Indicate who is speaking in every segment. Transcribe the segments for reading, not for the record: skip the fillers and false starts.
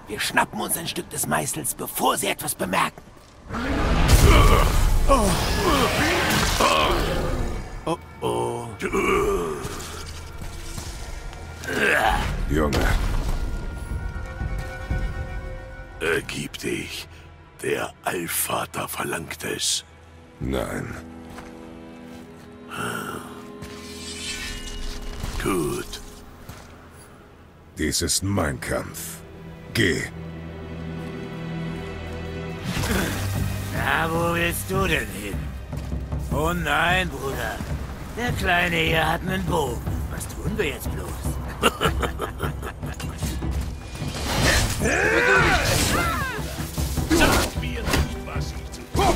Speaker 1: Wir schnappen uns ein Stück des Meißels, bevor sie etwas bemerken. Oh oh.
Speaker 2: Junge.
Speaker 3: Ergib dich. Der Allvater verlangt es.
Speaker 2: Nein.
Speaker 3: Gut.
Speaker 2: Dies ist mein Kampf. Geh.
Speaker 1: Na, wo willst du denn hin? Oh nein, Bruder. Der Kleine hier hat einen Bogen. Was tun wir jetzt bloß?
Speaker 3: Sag mir nicht, was ich zu tun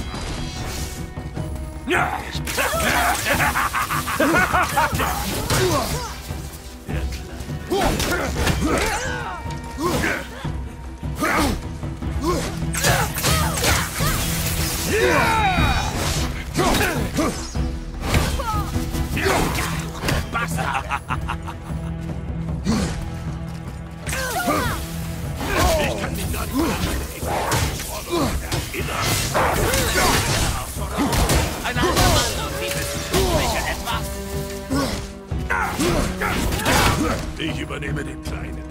Speaker 3: Ich kann mich gar nicht
Speaker 1: Ein anderer Mann und sicher etwas.
Speaker 3: Ich übernehme den Kleinen.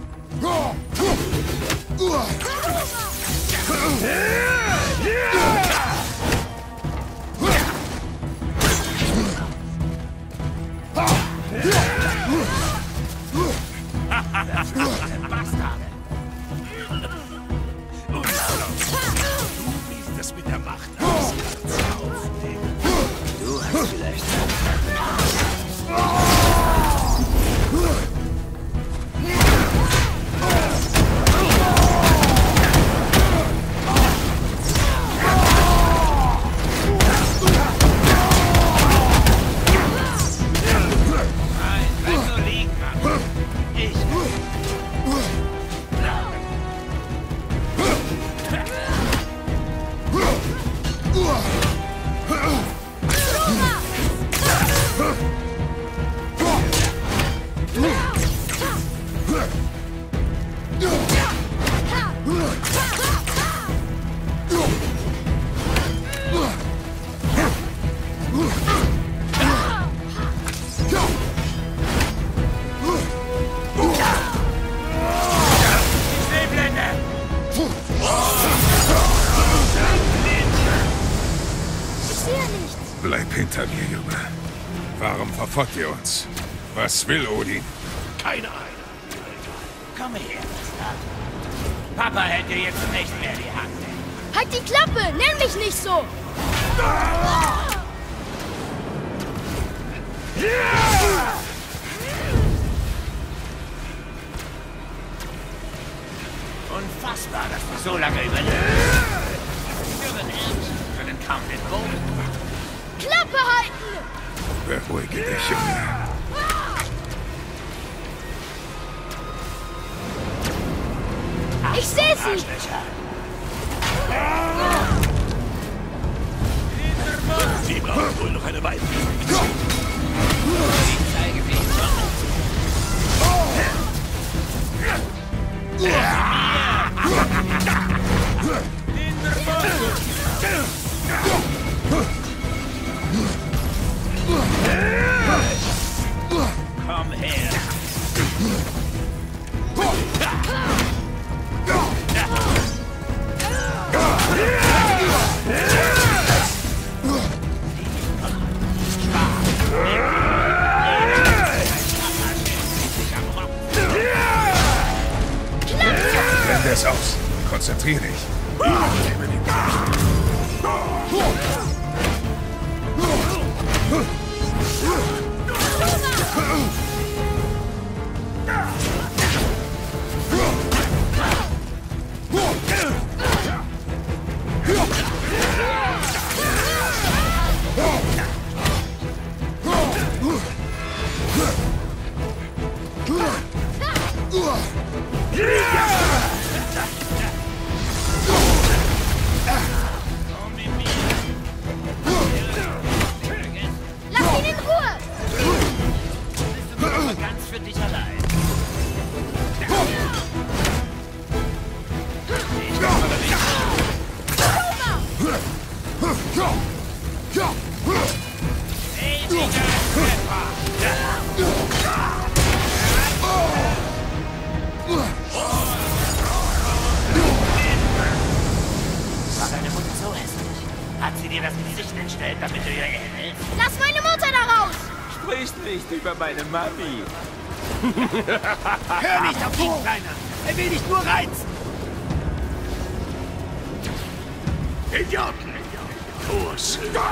Speaker 3: Wie sieht das mit der Macht aus?
Speaker 1: Du hast vielleicht...
Speaker 2: Bleib hinter mir, Junge. Warum verfolgt ihr uns? Was will Odin?
Speaker 3: Keine Ahnung.
Speaker 1: Komm her, Papa hält dir jetzt nicht mehr die Hand.
Speaker 4: Halt die Klappe! Nenn mich nicht so!
Speaker 1: Unfassbar, dass wir so lange überleben. Wir können kaum den Boden.
Speaker 4: Klappe halten!
Speaker 2: Beruhige dich, Junge.
Speaker 4: Ich seh sie!
Speaker 1: Arschlöcher.
Speaker 3: Sie brauchen wohl noch eine Weile.
Speaker 1: Ich zeige, wie ich mache. Komm her.
Speaker 2: Blende es aus. Konzentrier dich.
Speaker 4: Lass ihn in Ruhe!
Speaker 1: Bist du nur ganz für dich allein. so hässlich? Hat sie dir das Gesicht entstellt, damit du ihr ähnelst?
Speaker 4: Lass meine Mutter da raus!
Speaker 5: Sprich nicht über meine Mami.
Speaker 1: Hör nicht auf ihn, Kleiner! Er will dich nur reizen!
Speaker 3: Idioten! Torsöhne!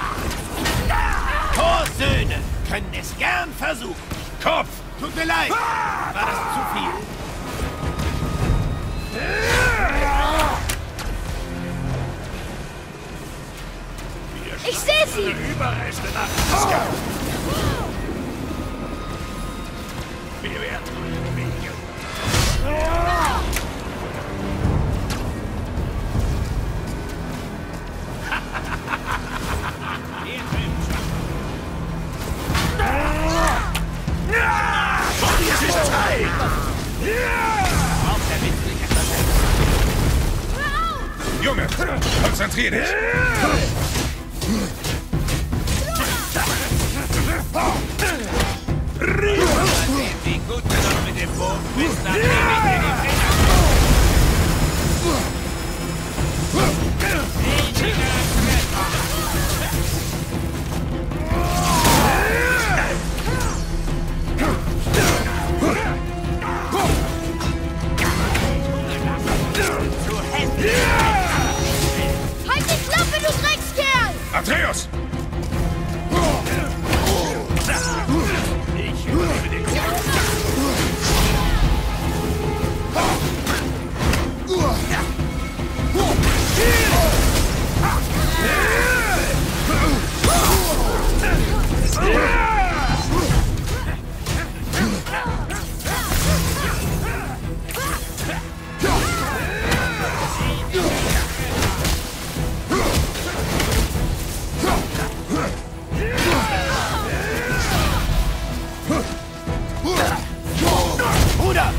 Speaker 1: Torsöhne können es gern versuchen.
Speaker 3: Kopf!
Speaker 1: Tut mir leid. War das zu viel?
Speaker 4: Ich sehe sie!
Speaker 3: Überreste nach Asgard! Wir werden eure Wege. Jetzt ist das Ei!
Speaker 1: Auf der Witze,
Speaker 2: Junge, konzentrier dich!
Speaker 1: wie gut du noch mit dem Bogen bist, dann nehme ich dir die Finger.
Speaker 4: Halt die Klappe, du Dreckskerl!
Speaker 2: Atreus!
Speaker 3: Ich übernehme den Kampf.
Speaker 1: Bruder!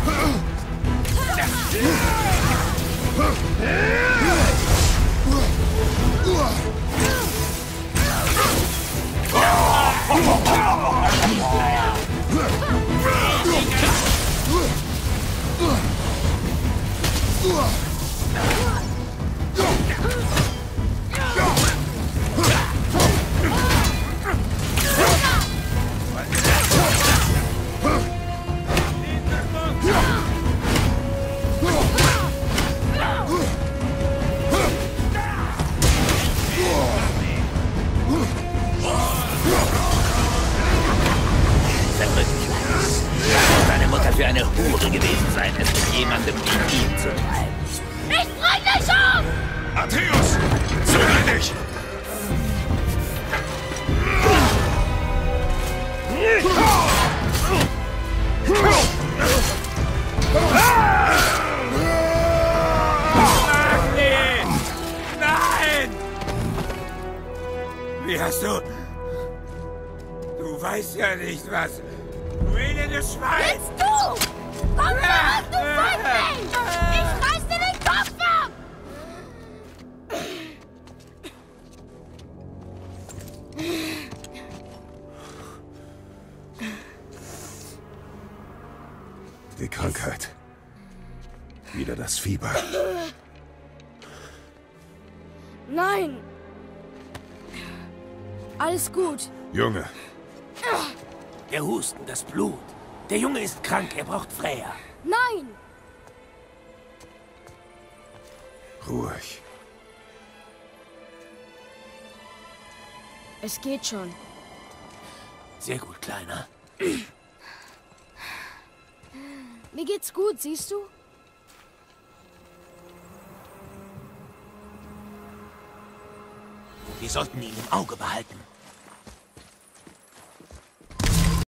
Speaker 1: Deine Mutter für eine Hure gewesen sein, es mit jemandem wie ihm zu treiben.
Speaker 4: Ich bring dich um!
Speaker 2: Atreus! Zögere dich!
Speaker 1: Nein! Wie hast du... Du weißt ja nicht, was... Du elendes Schwein!
Speaker 4: Jetzt du! Komm zurück, du Feigling! Ich reiß dir den Kopf ab!
Speaker 2: Die Krankheit. Wieder das Fieber.
Speaker 4: Nein! Alles gut.
Speaker 2: Junge,
Speaker 1: Der Husten, das Blut. Der Junge ist krank, er braucht Freya.
Speaker 4: Nein!
Speaker 2: ruhig.
Speaker 4: Es geht schon.
Speaker 1: Sehr gut, Kleiner.
Speaker 4: Mir geht's gut, siehst du?
Speaker 1: Wir sollten ihn im Auge behalten.